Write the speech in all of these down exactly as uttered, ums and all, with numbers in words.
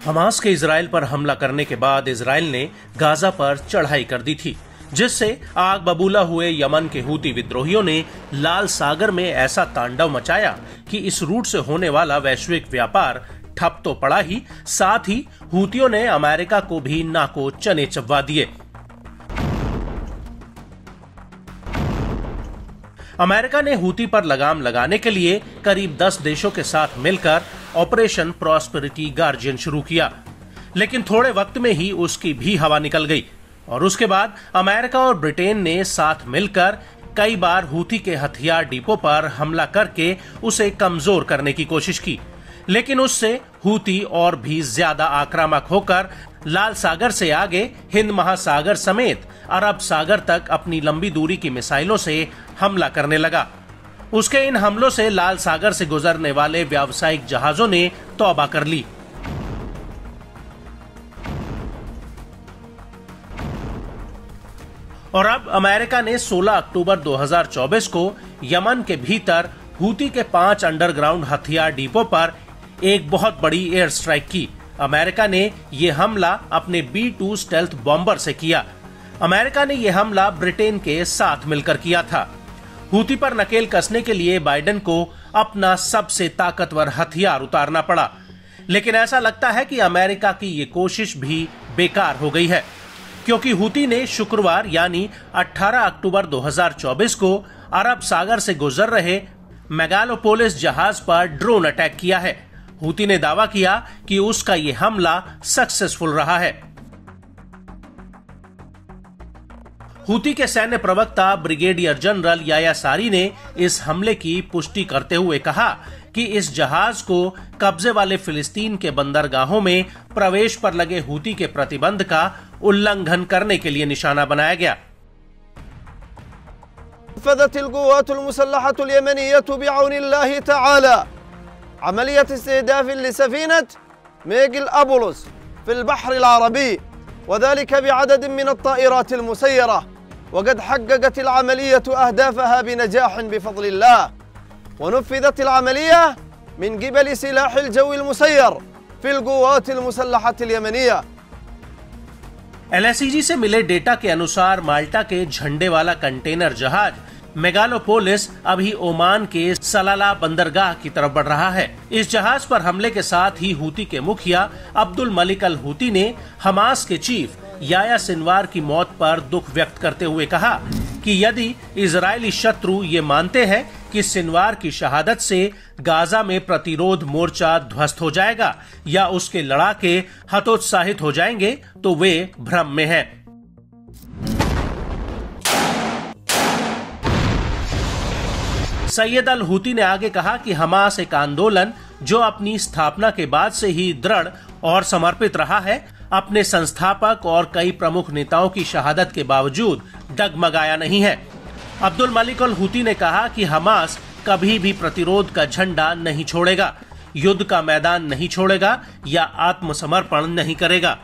Hamas के Israel पर हमला करने के बाद इजराइल ने गाजा पर चढ़ाई कर दी थी, जिससे आग बबूला हुए यमन के हूती विद्रोहियों ने लाल सागर में ऐसा तांडव मचाया कि इस रूट से होने वाला वैश्विक व्यापार ठप तो पड़ा ही, साथ ही हूतियों ने अमेरिका को भी नाको चने चबवा दिए। अमेरिका ने हूती पर लगाम लगाने के लिए करीब दस देशों के साथ मिलकर ऑपरेशन प्रॉस्पेरिटी गार्जियन शुरू किया, लेकिन थोड़े वक्त में ही उसकी भी हवा निकल गई और उसके बाद अमेरिका और ब्रिटेन ने साथ मिलकर कई बार हूती के हथियार डिपो पर हमला करके उसे कमजोर करने की कोशिश की, लेकिन उससे हूती और भी ज्यादा आक्रामक होकर लाल सागर से आगे हिंद महासागर समेत अरब सागर तक अपनी लंबी दूरी की मिसाइलों से हमला करने लगा। उसके इन हमलों से लाल सागर से गुजरने वाले व्यावसायिक जहाजों ने तौबा कर ली। और अब अमेरिका ने सोलह अक्टूबर दो हज़ार चौबीस को यमन के भीतर हूती के पांच अंडरग्राउंड हथियार डिपो पर एक बहुत बड़ी एयर स्ट्राइक की। अमेरिका ने यह हमला अपने बी टू स्टेल्थ बॉम्बर से किया। अमेरिका ने यह हमला ब्रिटेन के साथ मिलकर किया था। हूती पर नकेल कसने के लिए बाइडेन को अपना सबसे ताकतवर हथियार उतारना पड़ा, लेकिन ऐसा लगता है कि अमेरिका की ये कोशिश भी बेकार हो गई है, क्योंकि हूती ने शुक्रवार यानी अठारह अक्टूबर दो हज़ार चौबीस को अरब सागर से गुजर रहे मेगालोपोलिस जहाज पर ड्रोन अटैक किया है। हूती ने दावा किया कि उसका यह हमला सक्सेसफुल रहा है। हूती के सैन्य प्रवक्ता ब्रिगेडियर जनरल याया सारी ने इस हमले की पुष्टि करते हुए कहा कि इस जहाज को कब्जे वाले फिलिस्तीन के बंदरगाहों में प्रवेश पर लगे हूती के प्रतिबंध का उल्लंघन करने के लिए निशाना बनाया गया। نفذت القوات المسلحة اليمنية بعون الله تعالى عملية استهداف لسفينة ميغل أبولوس في البحر العربي، وذلك بعدد من الطائرات المسيرة، وقد حققت العملية أهدافها بنجاح بفضل الله، ونفذت العملية من قبل سلاح الجو المسير في القوات المسلحة اليمنية। एल एस ई जी से मिले डेटा के अनुसार माल्टा के झंडे वाला कंटेनर जहाज मेगालोपोलिस अभी ओमान के सलाला बंदरगाह की तरफ बढ़ रहा है। इस जहाज पर हमले के साथ ही हूती के मुखिया अब्दुल मलिक अल हूती ने हमास के चीफ याया सिनवार की मौत पर दुख व्यक्त करते हुए कहा कि यदि इजरायली शत्रु ये मानते हैं कि सिनवार की शहादत से गाजा में प्रतिरोध मोर्चा ध्वस्त हो जाएगा या उसके लड़ाके हतोत्साहित हो जाएंगे, तो वे भ्रम में हैं। सैयद अल हूती ने आगे कहा कि हमास एक आंदोलन जो अपनी स्थापना के बाद से ही दृढ़ और समर्पित रहा है, अपने संस्थापक और कई प्रमुख नेताओं की शहादत के बावजूद डगमगाया नहीं है। अब्दुल मलिक अल हूती ने कहा कि हमास कभी भी प्रतिरोध का झंडा नहीं छोड़ेगा, युद्ध का मैदान नहीं छोड़ेगा या आत्मसमर्पण नहीं करेगा।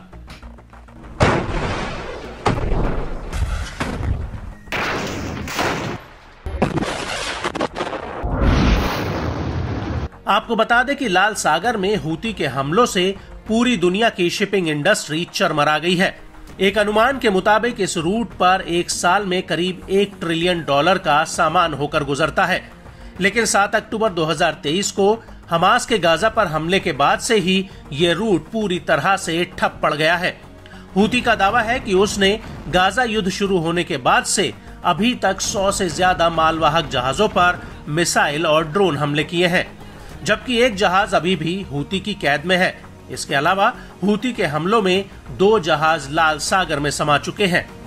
आपको बता दें कि लाल सागर में हूती के हमलों से पूरी दुनिया की शिपिंग इंडस्ट्री चरमरा गई है। एक अनुमान के मुताबिक इस रूट पर एक साल में करीब एक ट्रिलियन डॉलर का सामान होकर गुजरता है, लेकिन सात अक्टूबर दो हज़ार तेईस को हमास के गाजा पर हमले के बाद से ही ये रूट पूरी तरह से ठप पड़ गया है। हूती का दावा है कि उसने गाजा युद्ध शुरू होने के बाद से अभी तक सौ से ज्यादा मालवाहक जहाजों पर मिसाइल और ड्रोन हमले किए हैं, जबकि एक जहाज अभी भी हूती की कैद में है। इसके अलावा हूती के हमलों में दो जहाज लाल सागर में समा चुके हैं।